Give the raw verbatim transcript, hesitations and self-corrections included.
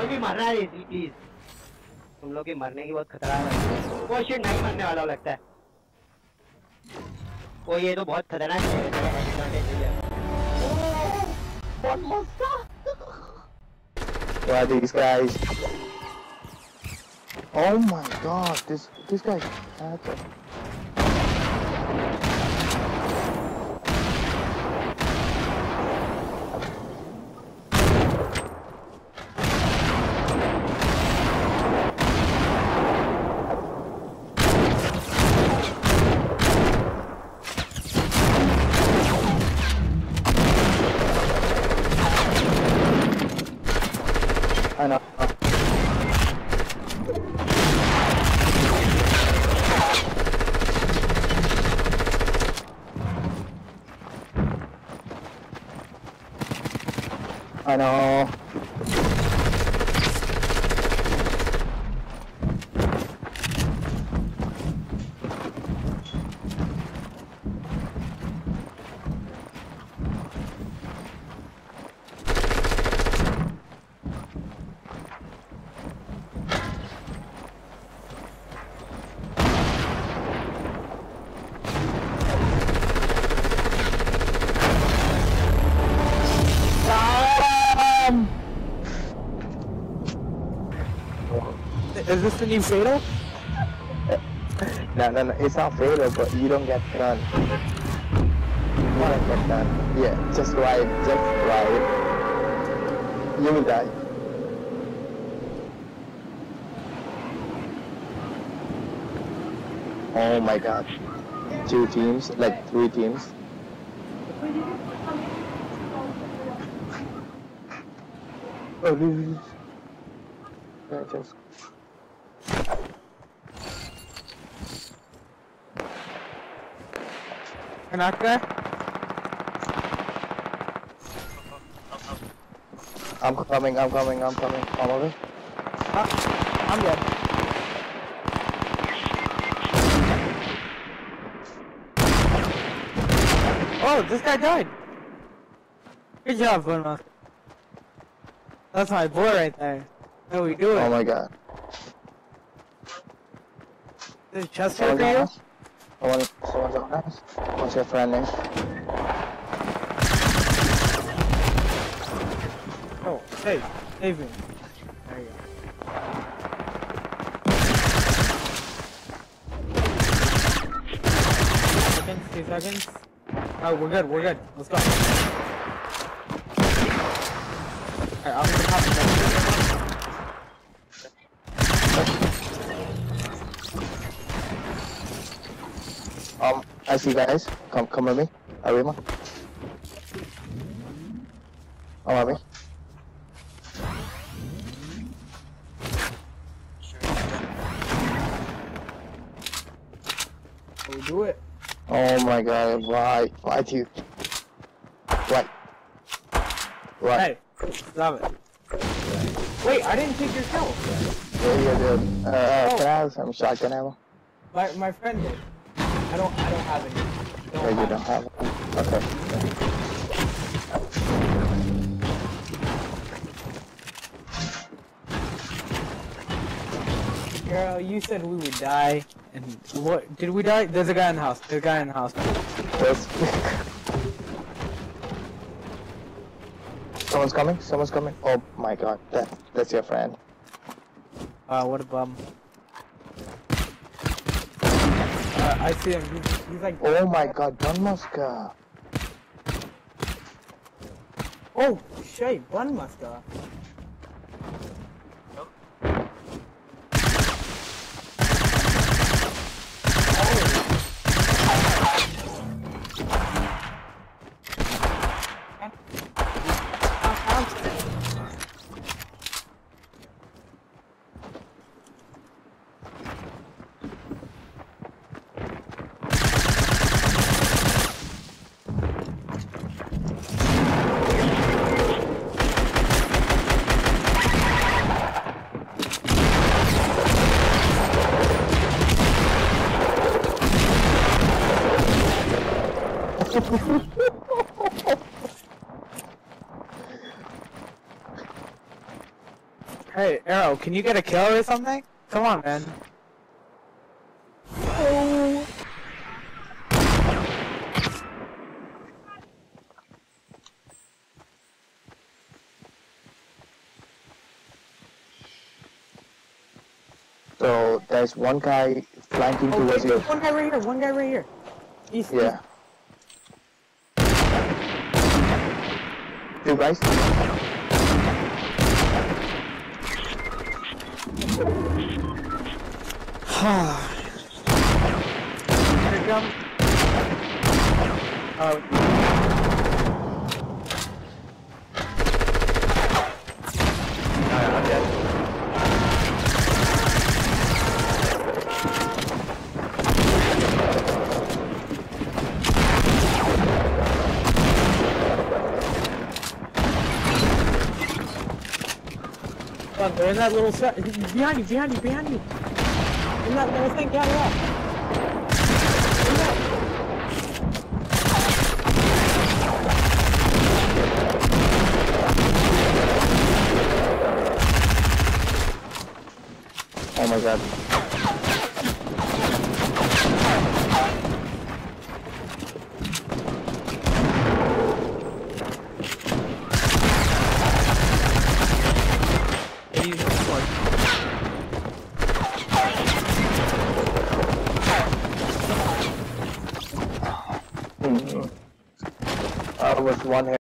कोई भी मर रहा है प्लीज। तुम लोग की मरने की बहुत खतरा है। कोई शिट नहीं मरने वाला लगता है। ओ ये तो बहुत खतरनाक है। Yeah, these guys. Oh my god, this this guy's hacker. I know. I know. Is this the new Fatal? No, no, no, it's not fatal, but you don't get gun. You wanna get gun. Yeah, just right, just right. You will die. Oh my god. Two teams, like three teams. Oh, this is... Yeah, just... Knock guy? I'm coming, I'm coming, I'm coming. I'm over. Ah, I'm dead. Oh, this guy died. Good job, Bruno. That's my boy right there. How we doing? Oh my god. Is chest here for you? Someone, someone's on us. What's your friend name? Oh, hey, save me. There you go. Seconds, two seconds. Oh, we're good, we're good. Let's go. Alright, I'll be popping. Um, I see guys. Come, come with me. Arima. Come with me. We do it. Oh my god, why? Why do you? Right. Right. Hey, stop it. Wait, I didn't take your kill. Yeah, you did. Uh, uh Oh. Can I have some shotgun ammo? My my friend did. I don't I don't have any. Don't Yeah, you have don't have it. Okay. Girl, you said we would die, and what? Did we die? There's a guy in the house. There's a guy in the house. Yes. Someone's coming. Someone's coming. Oh my god, that that's your friend. Wow, what a bum. Uh, I see him. He's, he's like. Oh my god, Don Mosca. Oh, shit, Bun Muska. Hey, Arrow, can you get a kill or something? Come on, man. Oh. So there's one guy flanking Oh, towards wait, you. one guy right here, one guy right here. East, Yeah. Two guys. Here it comes. Oh. Alright, I'm dead. Come on, they're in that little set. Behind you, behind you, behind you. In that little thing, yeah, yeah. Oh my god. Hmm. I was one hit.